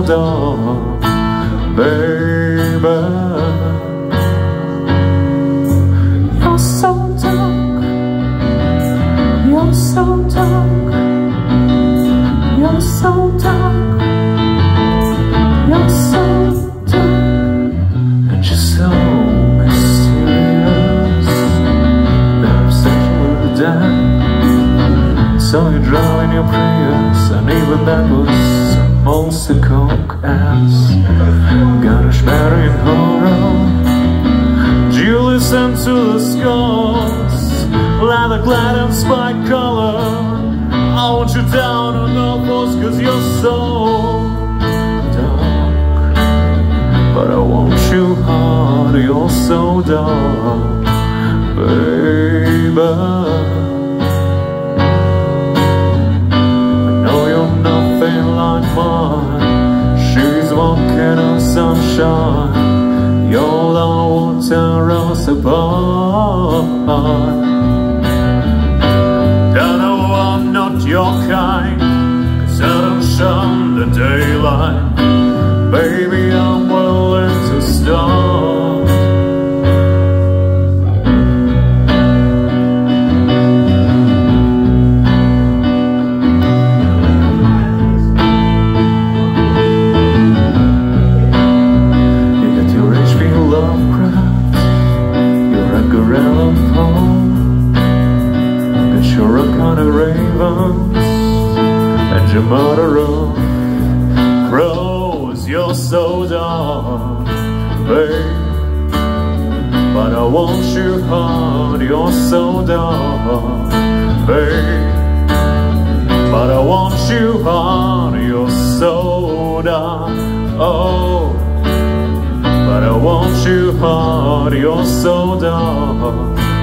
dark, baby. You're so dark, you're so dark, you're so dark, you're so dark, and you're so mysterious. The obsession with the dead, so you drive in your Prius, and even that was most a coke ass. Got a schmetter in horror, you listen to the scores, leather glad and spike color. I want you down on the post, cause you're so dark. But I want you hard, you're so dark, baby. She's walking on sunshine, you're the water us apart. Don't know I'm not your kind, cause I don't shun the daylight. Baby, I'm willing to start. And your mother of crows, you're so dark, babe. But I want you hard, you're so dark, babe. But I want you hard, you're so dark, oh. But I want you hard, you're so dark,